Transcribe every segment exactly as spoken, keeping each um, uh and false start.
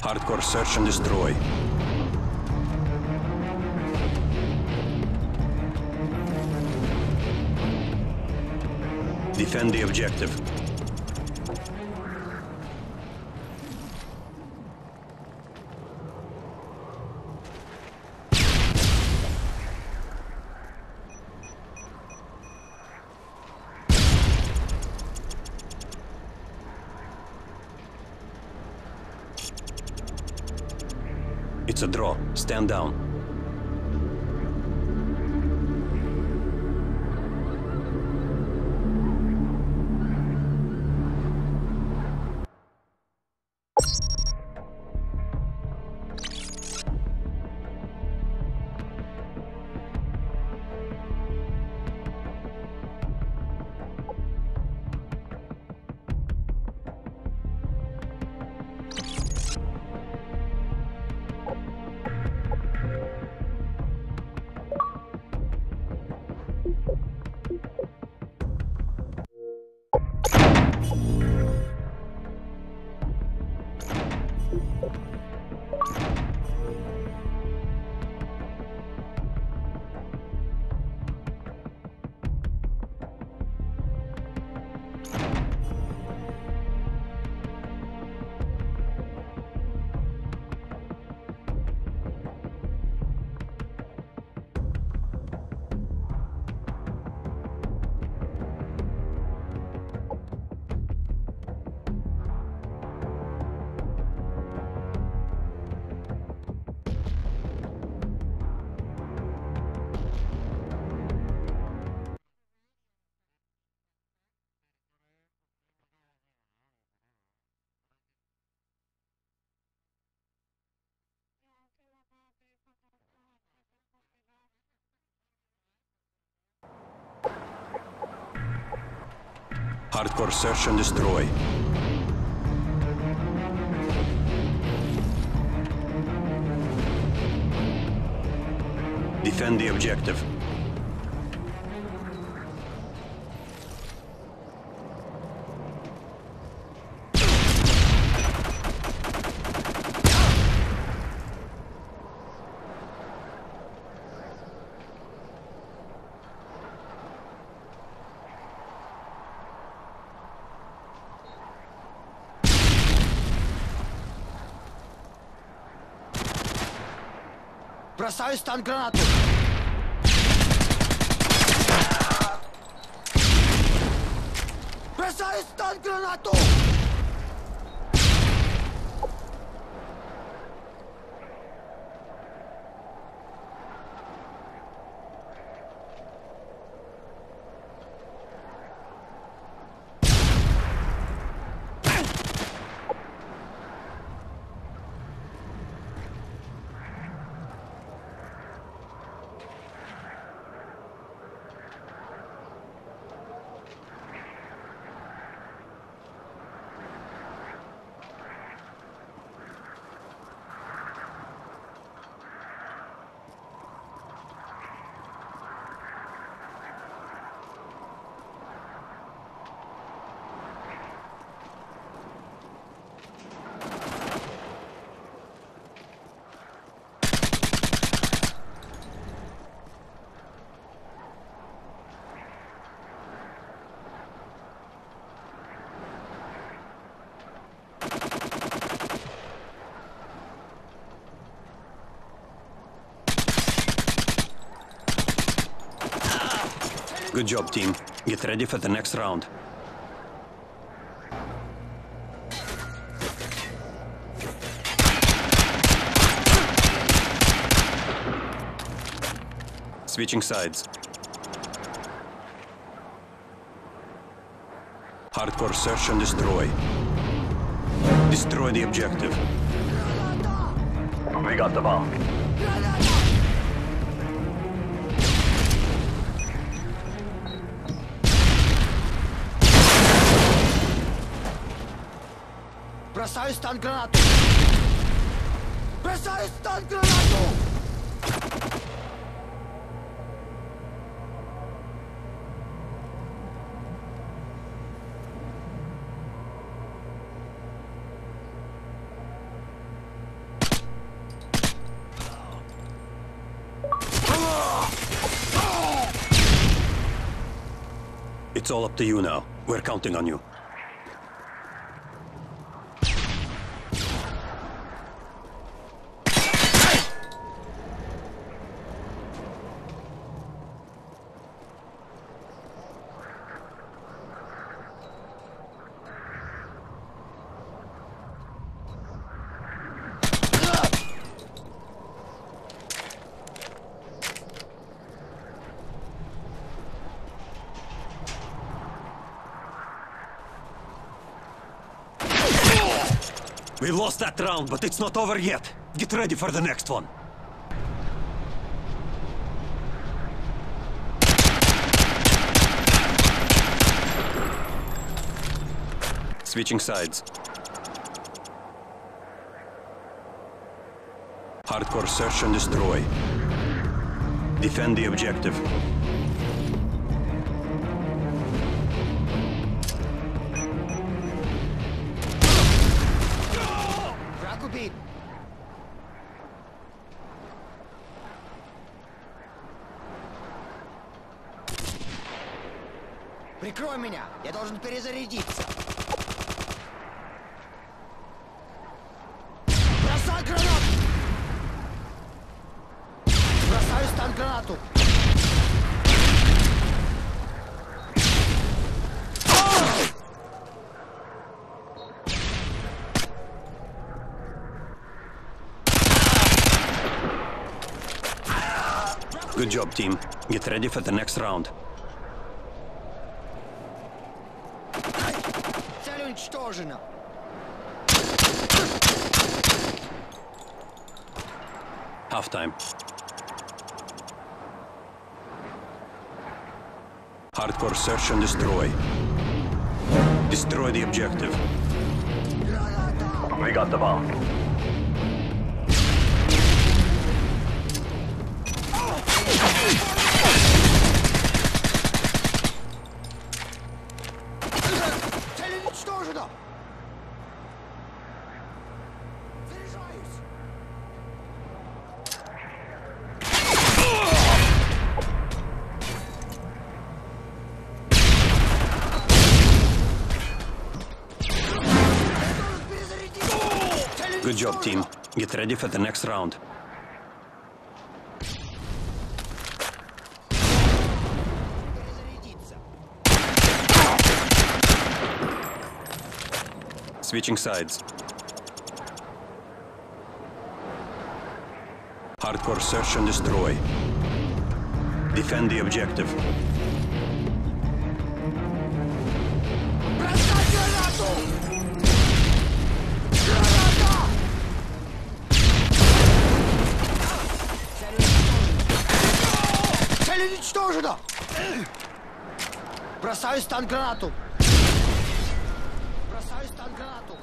Hardcore search and destroy. Defend the objective. It's a draw. Stand down. Hardcore search and destroy. Defend the objective. Бросаю стан-гранату! Бросаю стан-гранату! Good job, team. Get ready for the next round. Switching sides. Hardcore search and destroy. Destroy the objective. We got the bomb. Бросаю стан-гранату! Бросаю стан-гранату! It's all up to you now. We're counting on you. We lost that round, but it's not over yet. Get ready for the next one. Switching sides. Hardcore search and destroy. Defend the objective. Враг убит. Прикрой меня, я должен перезарядиться. Бросай гранату! Бросаю стан-гранату. Good job, team. Get ready for the next round. Цель уничтожена. Halftime. Hardcore search and destroy. Destroy the objective. We got the bomb. Цель уничтожена. Заряжаюсь. Good job, team. Get ready for the next round. Перезарядиться. Switching sides. Hardcore search and destroy. Defend the objective. Бросай гранату! Граната! Цель уничтожена! Бросаю стан-гранату! Бросаю стан-гранату!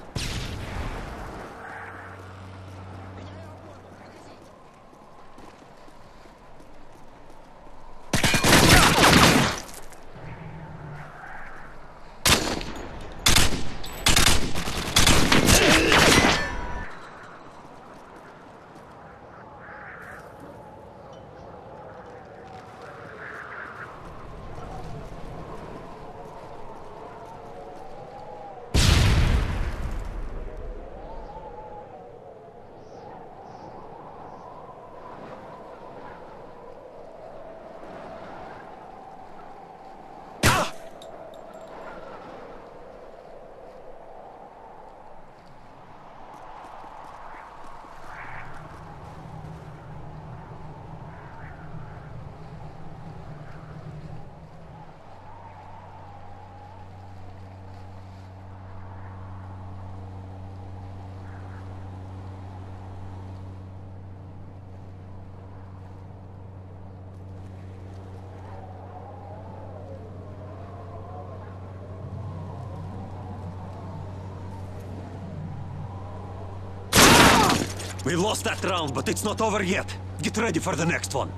We lost that round, but it's not over yet. Get ready for the next one.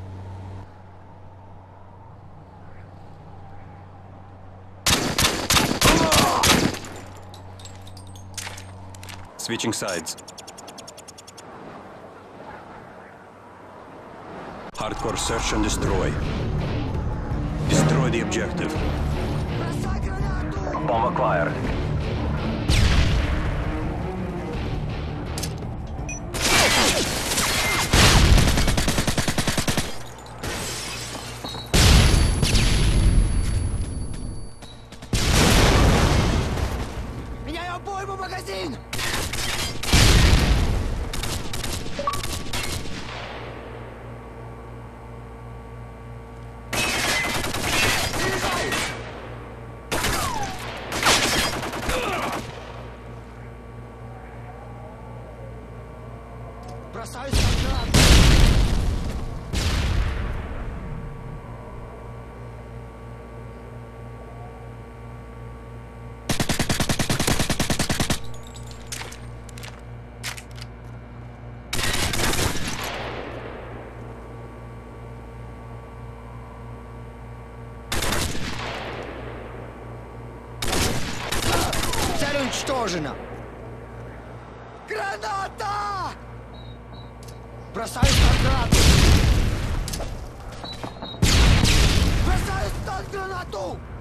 Switching sides. Hardcore search and destroy. Destroy the objective. Bomb acquired. Меняю обойму, магазин! Бросаюсь на гранату! Цель уничтожена! Граната! Бросаюсь на гранату! Бросаюсь на гранату!